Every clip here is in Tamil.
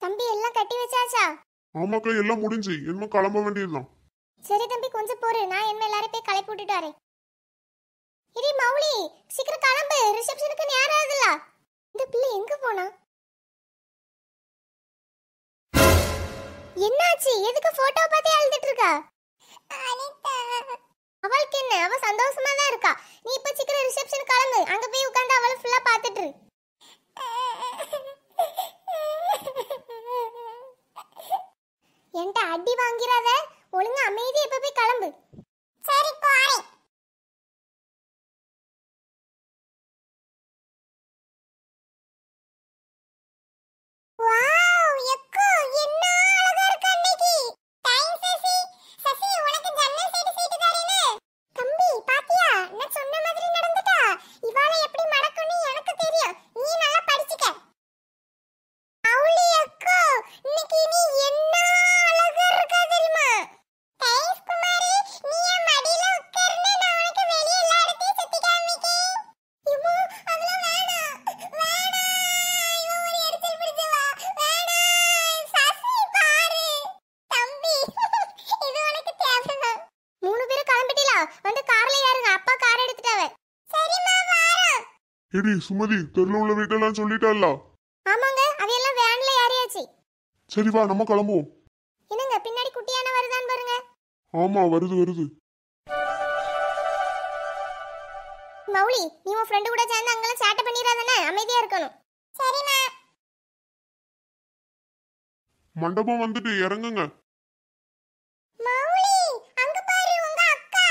தம்பி எல்லாம் கட்டி வச்சாச்சா? ஆமாக்கா, எல்லாம் முடிஞ்சு. என்ன கிளம்ப வேண்டியதுதான். சரி தம்பி, கொஞ்சம் பொறு, நான் என்ன எல்லாரும் போய் களைப்பு விட்டுட்டு வரேன். இடி மௌலி, சீக்கிரம் கிளம்பு, ரிசப்ஷனுக்கு நேரம் ஆகுதுல. இந்த பிள்ளை எங்க போனா? என்னாச்சு? எதுக்கு போட்டோ பார்த்து அழுதுட்டு இருக்கா? அவளுக்கு என்ன? அவ சந்தோஷமா தான் இருக்கா. நீ இப்ப சீக்கிரம் ரிசப்ஷன் கிளம்பு, அங்க போய் உட்கார்ந்து அவளை ஃபுல்லா பார்த்துட்டு இரு. என்கிட்ட அடி வாங்கிறாத, ஒழுங்கா அமைதியா இப்ப போய் கிளம்பு. சரி போறேன். வாவ் எக்கோ, என்ன அழகா இருக்கு அன்னைக்கு. தேங்க்ஸ் சசி. சசி, உனக்கு ஜன்னல் சைடு சீட் தரேனே. தம்பி பாத்தியா, நான் சொன்ன மாதிரி நடந்துட்டா. இவாளை எப்படி மடக்குன்னு எனக்கு தெரியும். நீ நல்லா படிச்சுக்க. அவுளி அக்கா, இன்னைக்கு நீ என்ன அழகா இருக்க தெரியுமா? தேங்க்ஸ் குமாரி. நீ என் மடியில உட்கார்ந்து நான் உனக்கு வெளிய எல்லா இடத்தையும் சுத்தி காமிக்கேன். இம்மா, அதெல்லாம் வேணாம். வேணாம். இவ ஒரு எரிச்சல் பிடிச்சவா. வேணாம். சசி பாரு. தம்பி, இது உனக்கு தேவைதான். மூணு பேரும் கிளம்பிட்டீங்களா? வந்து கார்ல ஏறுங்க, அப்பா கார் எடுத்துட்டாவே. சரிம்மா, வாரோம். எடி சுமதி, தெருல உள்ள வீட்டெல்லாம் சொல்லிட்டால? ஆமாங்க, அவையெல்லாம் வேன்ல ஏறியாச்சு. சரி வா, நம்ம கிளம்புவோம். என்னங்க பின்னாடி குட்டியான வருதான்னு பாருங்க. ஆமா, வருது வருது. மௌலி, நீ உன் ஃப்ரெண்டு கூட சேர்ந்து அங்கெல்லாம் சேட்டை பண்ணிடாதே, அமைதியா இருக்கணும். சரிம்மா. மண்டபம் வந்துட்டு இறங்குங்க. மௌலி, அங்க பாரு உங்க அக்கா.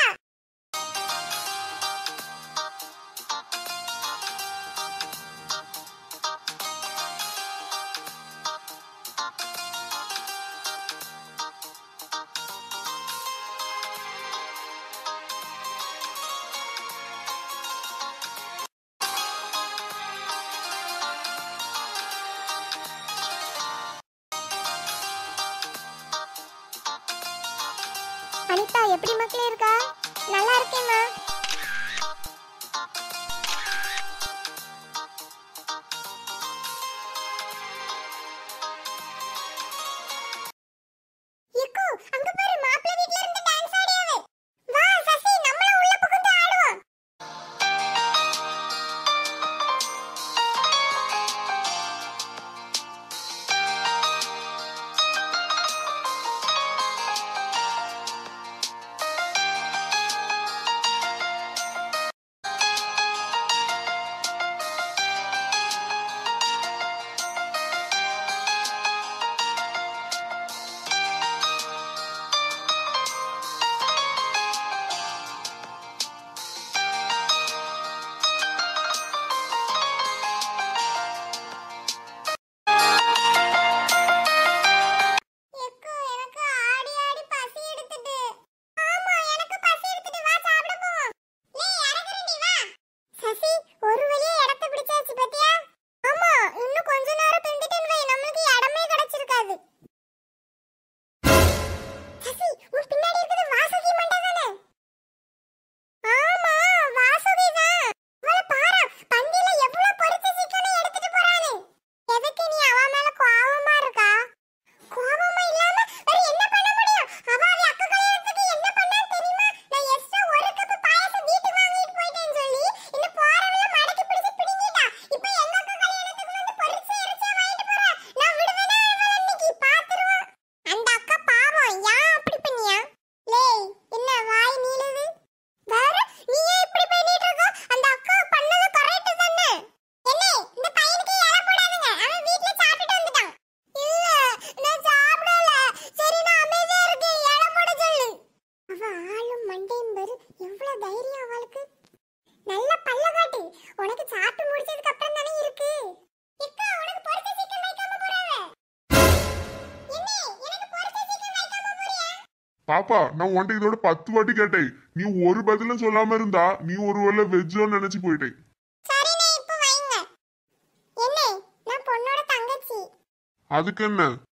அனிதா, எப்படி மக்களே இருக்கா? நல்லா இருக்கேம்மா. எக்கோ, அங்க பாரு, மாப்பிள்ளை வீட்ல இருந்து டான்ஸ் ஆடியாவே. வா சசி, நம்மள உள்ள புகுந்து ஆடுவோம். எக்கோ, எனக்கு ஆடி ஆடி பசி எடுத்துட்டு. ஆமா, எனக்கு பசி எடுத்துட்டு. வா சாப்பிட போவோம். லே இறங்குறேன்டி, வா. சசி, ஒரு வழியா இடத்தை பிடிச்சாச்சு பாத்தியா? ஆமா, இன்னும் கொஞ்ச நேரம் பிந்திட்டேன்னு வை, நமக்கு இடமே கிடைச்சிருக்காது. சசி, உன் பின்னாடி இருக்குது வாசுகி மண்டை தானே? ஆமா, வாசுகி தான். அவளை பாரு, பந்தியில எவ்வளவு பொரிச்ச சிக்கனை எடுத்துட்டு போறானே. எதுக்கு நீ அவ மேல கோவமா இருக்கா? கோவமா இல்லாம வேற என்ன பண்ண முடியும்? அவ அக்கா கல்யாணத்துக்கு என்ன பண்ணான்னு தெரியுமா? நான் எக்ஸ்ட்ரா ஒரு கப் பாயாசம் வீட்டுக்கு வாங்கிட்டு போயிட்டேன்னு சொல்லி இந்த போறவள மடக்கி பிடிச்சு பிடிங்கிட்டா. இப்போ எங்க அக்கா கல்யாணத்துக்கு வந்து பொரிச்ச இறைச்சியா வாங்கிட்டு போறா. நான் விடுவேனா அவள இன்னைக்கு பாத்துருவேன். அந்த அக்கா பாவம், ஏன் அப்படி பண்ணியா? லேய், என்ன வாய் நீளுது? வேற நீ ஏன் இப்படி பண்ணிட்டு இருக்க? அந்த அக்கா பண்ணது கரெக்ட் தானே? என்ன, இந்த பையனுக்கு இலை போடாதீங்க, அவன் வீட்ல சாப்பிட்டு வந்துட்டான். இல்ல, நான் சாப்பிடல. சரி, நான் அமைதியா இருக்கேன், இலை போட சொல்லு. அவ ஆளும் மண்டையும் பாரு, எவ்வளவு தைரியம் அவளுக்கு. நல்ல பல்ல காட்டு. உனக்கு சாப்பிட்டு முடிச்சதுக்கு அப்புறம் தானே இருக்கு. இக்கா, உனக்கு பொரிச்ச சிக்கன் வைக்காம போறாவே. என்ன, எனக்கு பொரிச்ச சிக்கன் வைக்காம போறியா? பாப்பா, நான் உன்ட்ட இதோட 10 வாட்டி கேட்டேன். நீ ஒரு பதிலும் சொல்லாம இருந்தா நீ ஒருவேளை வெஜ்ஜோன்னு நினைச்சு போயிட்டேன். சரிண்ணே, இப்போ வைங்க. என்ன, நான் பொண்ணோட தங்கச்சி. அதுக்கு என்ன?